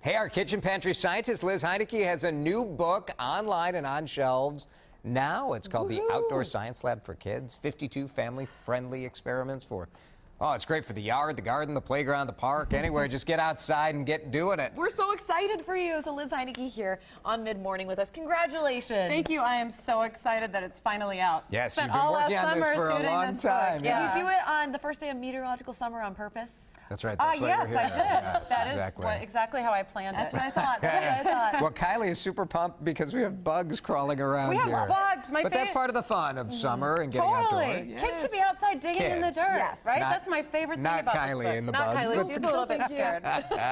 Hey, our Kitchen Pantry scientist, Liz Heinecke, has a new book online and on shelves now. It's called The Outdoor Science Lab for Kids. 52 family-friendly experiments for, oh, it's great for the yard, the garden, the playground, the park, anywhere. Just get outside and get doing it. We're so excited for you. So Liz Heinecke here on Mid-Morning with us. Congratulations. Thank you. I am so excited that it's finally out. Yes, Spent you've been all working last on this summer for a shooting long this time. book. Yeah. Did you do it on the first day of meteorological summer on purpose? That's right. That's why Yes, we're here. I did. Yes, That is exactly. exactly how I planned That's it. what I thought. That's what I thought. Well, Kylie is super pumped because we have bugs crawling around We have here. bugs. But that's part of the fun of summer and getting Totally. outdoors. Kids Yes. should be outside digging in the Kids. dirt, Yes. right? Not- That's my favorite thing not about Kylie this book. in the Not bugs, Kylie. but- She's a little bit scared.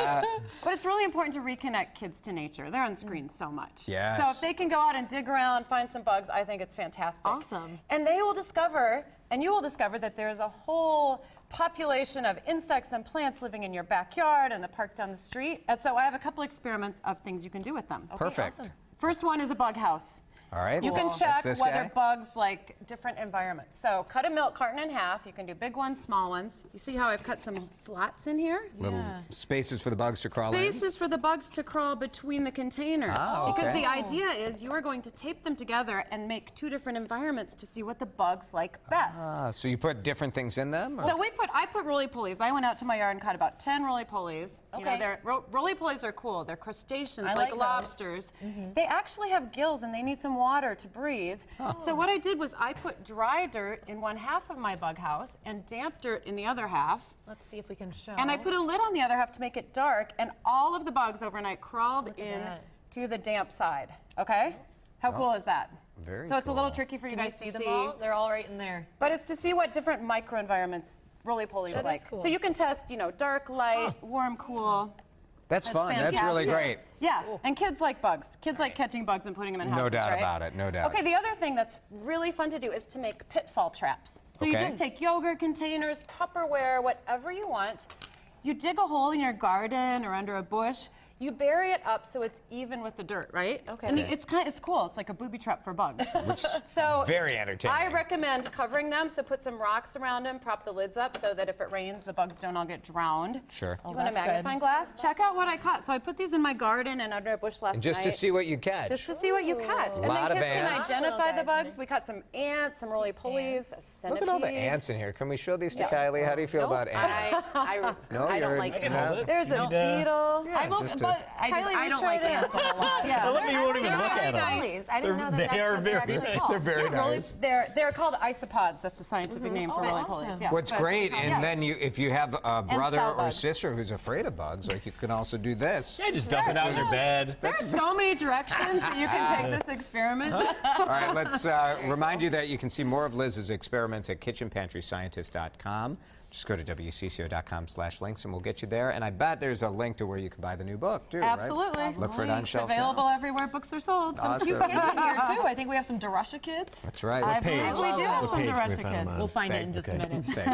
But it's really important to reconnect kids to nature. They're on screens so much. Yes. So if they can go out and dig around, find some bugs, I think it's fantastic. Awesome. And they will discover, and you will discover, that there's a whole population of insects and plants living in your backyard and the park down the street. And so I have a couple experiments of things you can do with them. Okay, Perfect. awesome. First one is a bug house. All right. You can That's check this whether guy. bugs like different environments. So cut a milk carton in half. You can do big ones, small ones. You see how I've cut some slots in here? Little spaces for the bugs to crawl in. Spaces for the bugs to crawl between the containers. Oh, because okay. the idea is you are going to tape them together and make two different environments to see what the bugs like best. Ah, so you put different things in them? or- So I put roly-polies. I went out to my yard and caught about 10 roly-polies. You know, Okay. roly-polies are cool. They're crustaceans I like like those. lobsters. They actually have gills and they need some water to breathe. So what I did was I put dry dirt in one half of my bug house and damp dirt in the other half. Let's see if we can show. And I put a lid on the other half to make it dark, and all of the bugs overnight crawled Look at in that. to the damp side. Okay? How cool is that? Very So it's a little cool. tricky for you Can you guys see to them see. all? They're all right in there. But it's to see what different microenvironments roly-polies That is like. cool. So you can test, you know, dark, light, warm, cool. That's fun. That's really fantastic. great. Yeah, and kids like bugs. Kids like catching bugs and putting them in houses, No doubt right? about it. No doubt. Okay, the other thing that's really fun to do is to make pitfall traps. So you Okay. just take yogurt containers, Tupperware, whatever you want. You dig a hole in your garden or under a bush. You bury it up so it's even with the dirt, right? Okay. And it's cool. It's like a booby trap for bugs. So Very entertaining. I recommend covering them. So put some rocks around them, prop the lids up so that if it rains, the bugs don't all get drowned. Sure. Do you want a that's magnifying glass? Check out what I caught. So I put these in my garden and under a bush last And just to night. see what you catch. Just to see what you catch. And Lot then of kids can ants. identify Little the guys in bugs. We caught some ants, some roly-polies, a centipede. Look at all the ants in here. Can we show these to Yeah. Kylie? How do you feel about ants? I No, I don't you're- like you them. know, There's a beetle. Yeah, I'm okay, just to- but I don't like ants a whole lot. Yeah. I love that you won't even They're look very at them. nice. I didn't know that They that's are what they're very actually nice. called. They're very nice. They're called isopods. That's the scientific name for Oh, roly-polies. awesome. Yeah. What's But- great, and Yes. then if you have a brother sow or bugs. sister who's afraid of bugs, like you can also do this. Yeah, just dump it out in their bed. There's so many directions that you can take this experiment. All right, let's remind you that you can see more of Liz's experiments at kitchenpantryscientist.com. Just go to WCCO.com/links and we'll get you there. And I bet there's a link to where you can buy the new book, too, Absolutely. right? Look for it on It's shelves available now. everywhere books are sold. Some Awesome. cute Kids in here too. I think we have some DeRusha kids. That's right. I believe we do have What some page can we DeRusha find them kids. on? We'll find it in just a Okay. minute. Thanks.